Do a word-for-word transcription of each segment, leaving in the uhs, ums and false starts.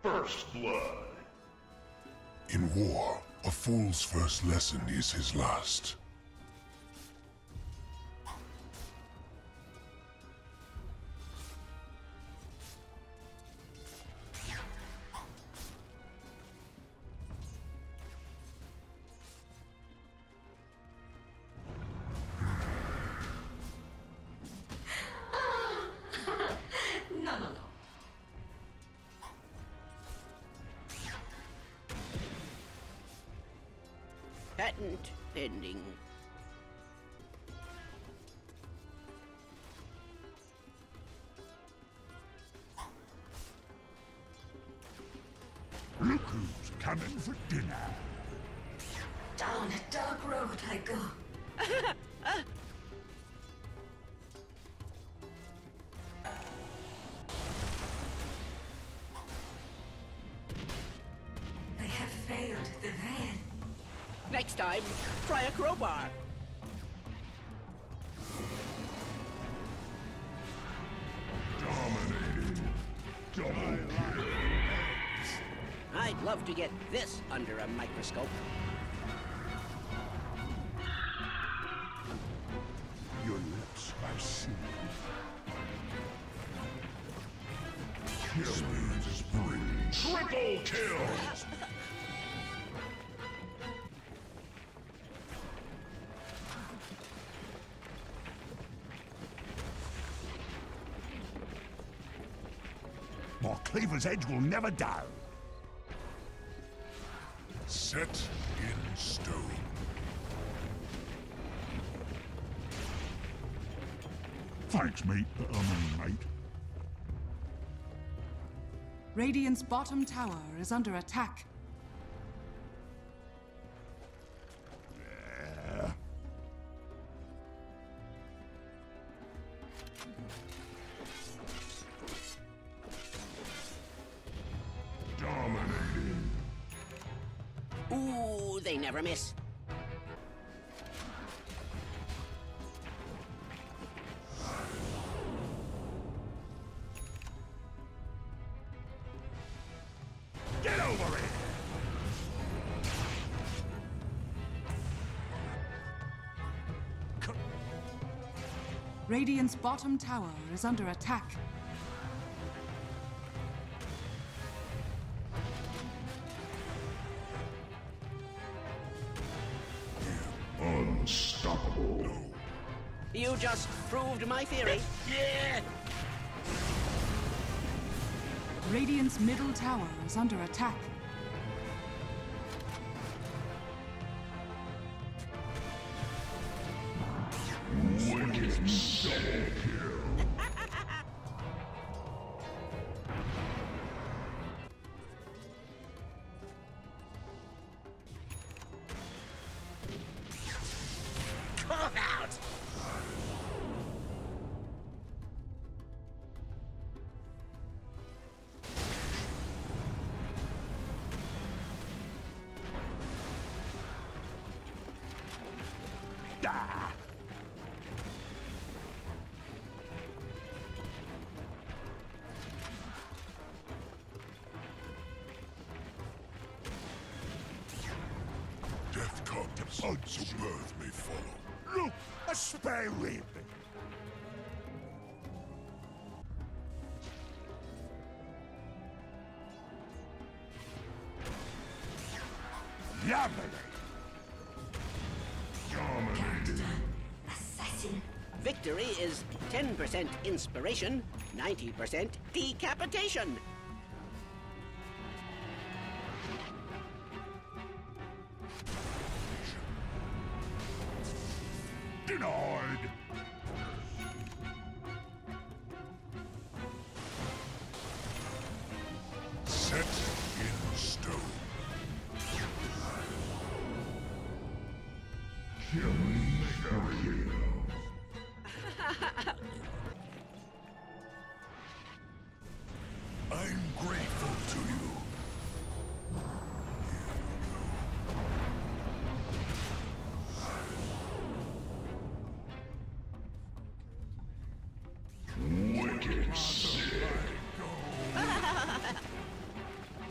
First blood. In war, a fool's first lesson is his last. No, no, no. Patent pending. Look who's coming for dinner. Down a dark road I go. I have failed the van. Next time, try a crowbar. Dominating. Double kill. I'd love to get this under a microscope. Your lips are sealed. Killing spree. Triple kills. More Cleaver's Edge will never down. Set in stone. Thanks, mate. I mean, mate. Radiant's bottom tower is under attack. Yeah. Dominating. Ooh, they never miss. Get over it! Radiant's bottom tower is under attack. Unstoppable. You just proved my theory. Yeah! Radiant's middle tower is under attack. Wicked double kill. Come out! Ah. Death comes, so birth may follow. Look, a spare rib. Lovely. Dominating. Assassin. Victory is ten percent inspiration, ninety percent decapitation. Denied. Set in stone. Killing spree. I'm grateful to you. Wicked sick.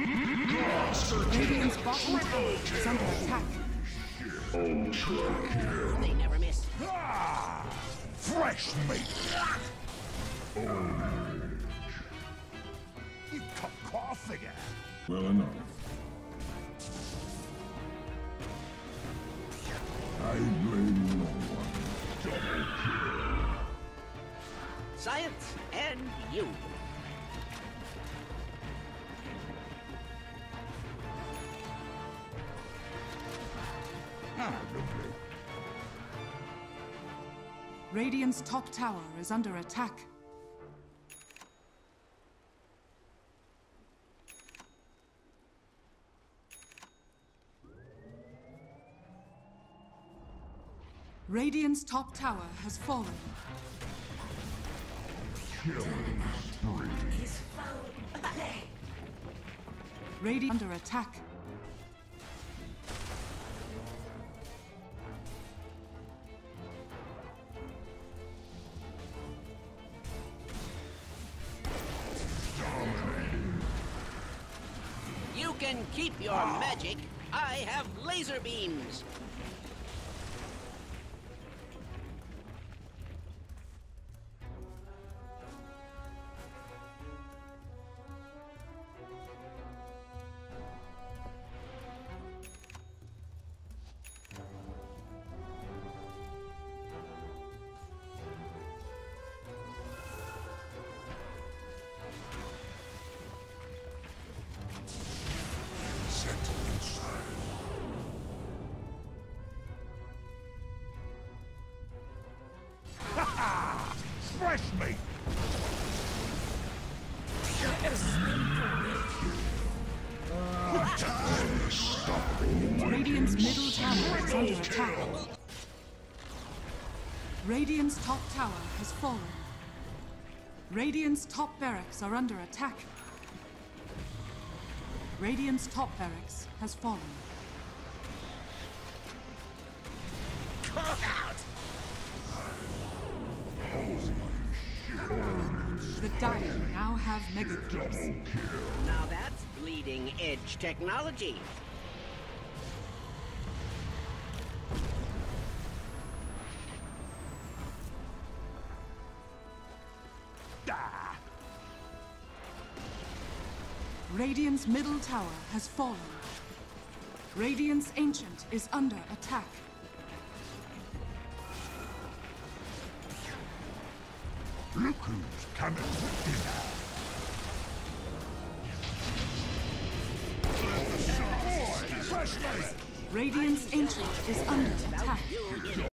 Radiant's bottom tower is under attack. They never miss. Ah! Fresh meat! You cut off again! Well enough. I blame no one. Double kill. Science and you. Ah, lovely. Radiant's top tower is under attack. Radiant's top tower has fallen. Killing spree. Is foul play. Radiant under attack. You can keep your magic. I have laser beams. Fresh meat! Radiant's middle tower is under attack. Radiant's top tower has fallen. Radiant's top barracks are under attack. Radiant's top barracks has fallen. The Dire now have mega creeps. Now that's bleeding edge technology. Ah! Radiant's middle tower has fallen. Radiant's Ancient is under attack. Look who's coming for dinner! Boy, fresh meat! Radiant's Ancient is under attack. You in